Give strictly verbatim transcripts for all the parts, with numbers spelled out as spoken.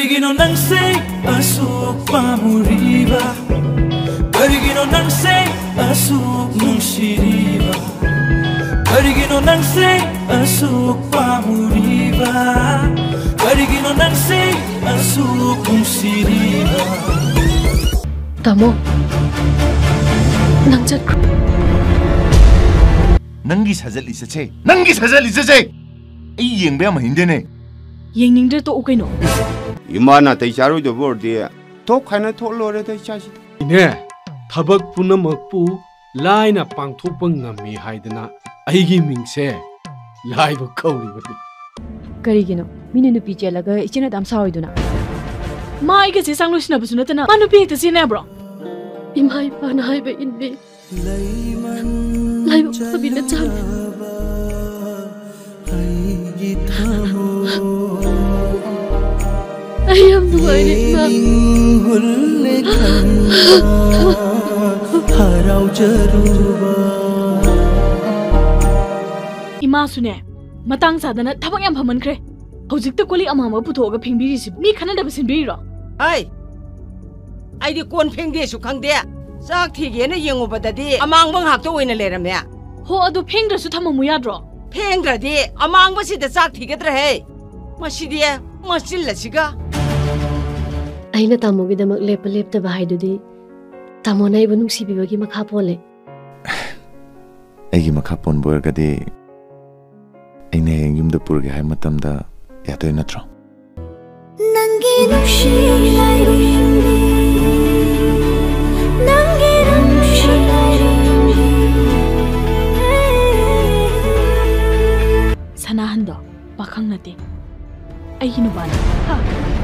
Karigino nang say asuk pamuriba Karigino nang say asuk nungsiriba Karigino nang say asuk pamuriba Karigino nang say asuk nungsiriba Tamo nang chat Nangi sajal isa che Nangi sajal isa che Ay yeng ba mahinde ne Yeng ning to okay no Imana tay charo do borde to khana tho lore tay chaji ne thabak punamak pu laina pangthok ngami haidana aigi mingse laiba kauri bati karigino mine nupi chelaga ichena dam saoiduna mai ga se sanglo sina busuna tana ma nupi ta sina bro imai pa na haibe inbe laiba sabina chan I am doing it. Ima sune, matang sadana tabang yam paman kre. Hojik to kuli amama puto ga pingbiri si mi khana da basin biri ro. Ai. Ai di kon phengde su khangde. Sak thi ge na yengu badadi amang bang hak to oina leram ya. Ho adu phengdra su thamamu yadro. Phengdra di amang ba si da sak thi gedra he. Masidi masil la siga. Aina tamo gi damak lep lep ta bahai dudi tamo nai bu nungsi bi bagi makha pole Ai gi makha pon bor ga de aine yum da pur ga hai matam da ya to na tro Nangi nungsi lai ringi Nangi nungsi lai ringi Sanahan do pakhang nate ai gi nu bana ha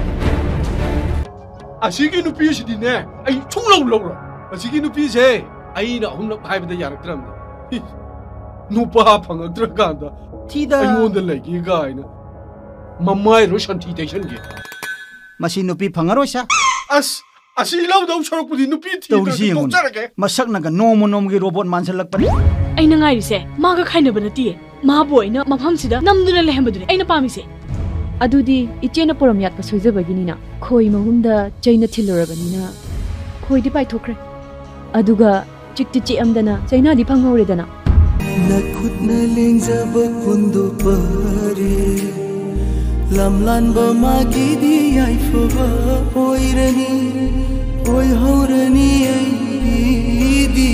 Ashigi nupi sidi ne ai chunglau laura Ashigi nupi se ai na humna haibada yarakram ne nupa phangaktra ganda Tida ai ngonda lagi ga ina mamai ro shanti tension ge Masi nupi phangaro sa as asi lau dau sarok pudi nupi thi Tawsi ngun masak naga nomo nom gi robot mansalak pani ai na ngai rise ma ga khaina banati ma boina mafam sida namduna lehambadune ai na pami se Adudi ichena poram yat pasoiza baginina khoi mahumda chaina thilorabani na khoi di pai thokre aduga chikti chi amdana chaina di phangore dana na khutna lengja ba kundu pare lamlan ba magi di ai foba oirani oi horani ai di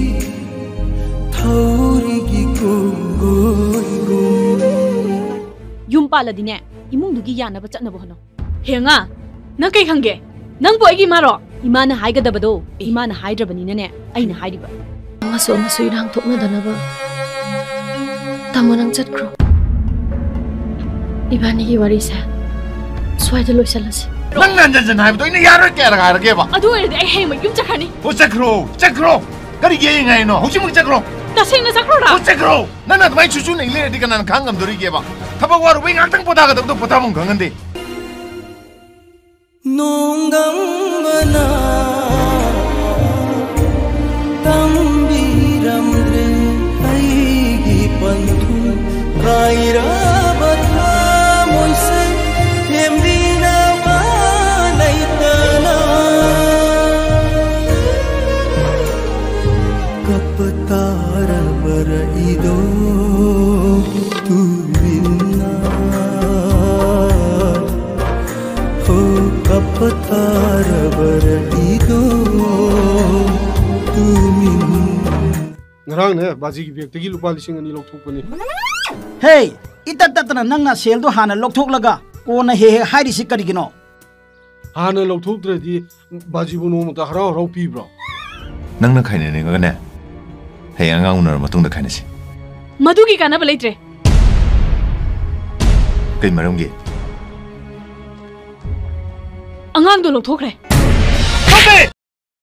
thauri gi kongoi go yum pala dine imung dugi yana ba chatna bohno henga nang kai khange nang bo igi maro imana haiga dabado imana haidrabani ne aina hairiba maso maso irang thokna danaba tamonang chatkro ibani gi wari sa swaida loisalasi Nang nan jan jan haibdo ina yaro ke ra ra ge ba adu ere ai hei ma yum chakhani Ho chakro chakro kari ge ngai no hoji mung chakro ta singna chakro ra Ho chakro nana mai chuchu nei le di kanan khangam dori ge ba Thaba waru wing atang poda ga to poda mong gangande Nongam mana tambiram re ai gi pantu kaira batha moise hemrina banaitana kaptara baraido tu Kapatara baraido tumin ngarang ne baji gi bek tegi lupa lising ani lokthok pani Hey itat tatna nangna sel do hana lokthok laga kona he he hairi sikari gino hana lokthok dredi baji bu no mata harau harau pi bro Nang na khaine ne ga ne Hey angang unar matung da khaine si madu gi kana balaitre Kai maram ge angang do lokthokre